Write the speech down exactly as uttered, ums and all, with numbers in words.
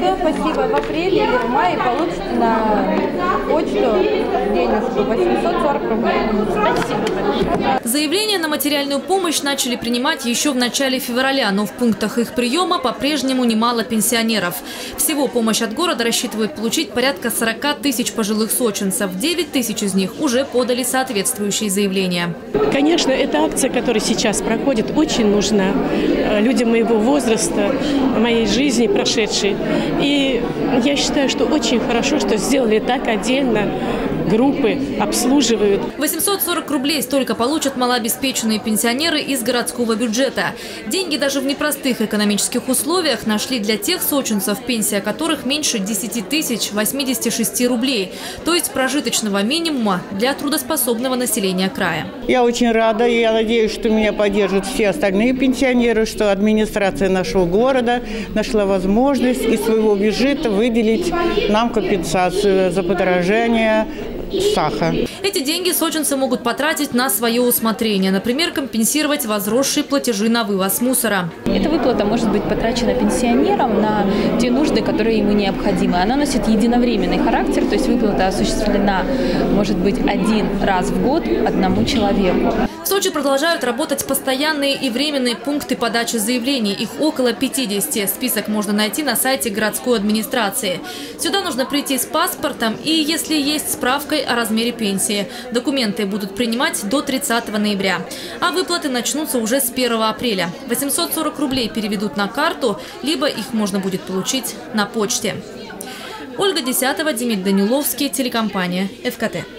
Все, спасибо. В апреле или в мае получите на почту денежку восемьсот сорок рублей. Спасибо. Заявления на материальную помощь начали принимать еще в начале февраля, но в пунктах их приема по-прежнему немало пенсионеров. Всего помощь от города рассчитывают получить порядка сорока тысяч пожилых сочинцев. девять тысяч из них уже подали соответствующие заявления. Конечно, эта акция, которая сейчас проходит, очень нужна людям моего возраста, моей жизни прошедшей. И я считаю, что очень хорошо, что сделали так отдельно. Группы обслуживают. восемьсот сорок рублей столько получат малообеспеченные пенсионеры из городского бюджета. Деньги даже в непростых экономических условиях нашли для тех сочинцев, пенсия которых меньше десяти тысяч восьмидесяти шести рублей, то есть прожиточного минимума для трудоспособного населения края. Я очень рада, и я надеюсь, что меня поддержат все остальные пенсионеры, что администрация нашего города нашла возможность из своего бюджета выделить нам компенсацию за подорожание сахара. Эти деньги сочинцы могут потратить на свое усмотрение. Например, компенсировать возросшие платежи на вывоз мусора. Эта выплата может быть потрачена пенсионером на те нужды, которые ему необходимы. Она носит единовременный характер, то есть выплата осуществлена, может быть, один раз в год одному человеку. В Сочи продолжают работать постоянные и временные пункты подачи заявлений. Их около пятидесяти. Список можно найти на сайте городской администрации. Сюда нужно прийти с паспортом и, если есть, справкой о размере пенсии. Документы будут принимать до тридцатого ноября. А выплаты начнутся уже с первого апреля. восемьсот сорок рублей переведут на карту, либо их можно будет получить на почте. Ольга Десятова, Демид Даниловский, телекомпания ФКТ.